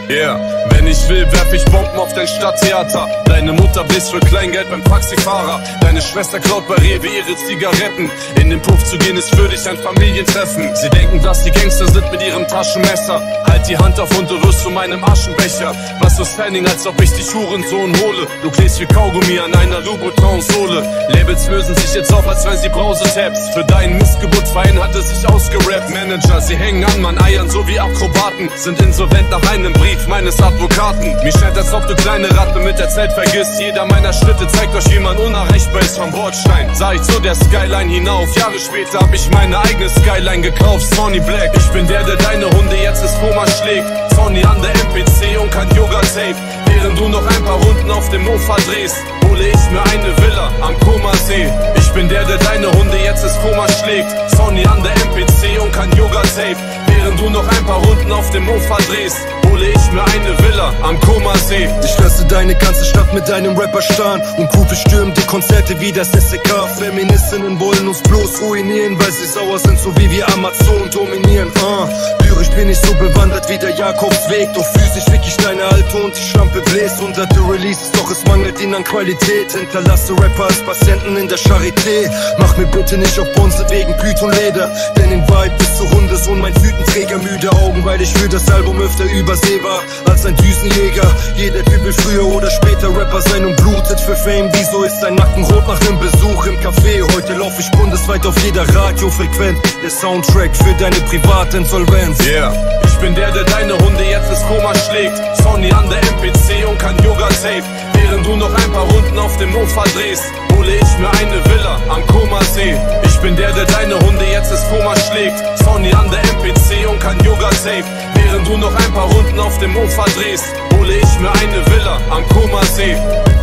Yeah, wenn ich will, werf ich Bomben auf dein Stadttheater. Deine Mutter bläst für Kleingeld beim Taxifahrer. Deine Schwester klaut bei Rewe ihre Zigaretten. In den Puff zu gehen ist für dich ein Familientreffen. Sie denken, dass die Gangster sind mit ihrem Taschenmesser. Halt die Hand auf und du wirst zu meinem Aschenbecher. Was so Standing, als ob ich dich Hurensohn hole. Du klebst wie Kaugummi an einer Louboutin-Sohle. Labels lösen sich jetzt auf, als wenn sie Browser-Tabs. Für deinen Missgeburtverein hat es sich ausgerappt. Manager, sie hängen an, man eiern so wie Akrobaten. Sind insolvent nach einem Brief meines Advokaten. Mich scheint, als ob du kleine Ratte mit der Zeit vergisst. Jeder meiner Schritte zeigt euch, wie man unerreichbar ist vom Bordstein. Sah ich zu der Skyline hinauf. Jahre später hab ich meine eigene Skyline gekauft. Sony Black, ich bin der deine Hunde jetzt ins Koma schlägt. Sony an der MPC und kein Yoga-Tape. Während du noch ein paar Runden auf dem Mofa drehst, hole ich mir eine Villa am Komasee. Ich bin der deine Hunde jetzt ins Koma schlägt. Sony an der MPC und kein Yoga-Tape. Während du noch ein paar Runden auf dem Mofa drehst, hole ich mir eine Villa am Komasee. Ich lasse deine ganze Stadt mit deinem Rapper starren und Gruppe stürmen die Konzerte wie das SEK. Feministinnen wollen uns bloß ruinieren, weil sie sauer sind, so wie wir Amazon dominieren. Lyrisch bin ich so bewandert wie der Jakobsweg, doch physisch fick ich deine Alte und die Schlampe bläst. Hunderte Releases, doch es mangelt ihnen an Qualität. Hinterlasse Rapper als Patienten in der Charité. Mach mir bitte nicht auf Bonze wegen Python-Leder, denn in Vibe bist du Hundesohn, mein Tütenträger. Müde Augen, weil ich für das Album öfter übersehen war als ein Düsenjäger. Jeder Typ will früher oder später Rapper sein und blutet für Fame. Wieso ist dein Nacken rot nach nem Besuch im Café? Heute lauf ich bundesweit auf jeder Radiofrequenz. Der Soundtrack für deine Privatinsolvenz. Yeah, ich bin der deine Hunde jetzt ins Koma schlägt. Sony an der MPC und kein Yoga-Tape. Während du noch ein paar Runden auf dem Mofa drehst, hole ich mir eine Villa am Komasee. Ich bin der deine Hunde jetzt ins Koma schlägt. Sony an der MPC und kein Yoga-Tape. Während du noch ein paar Runden auf dem Mofa drehst, hole ich mir eine Villa am Komasee.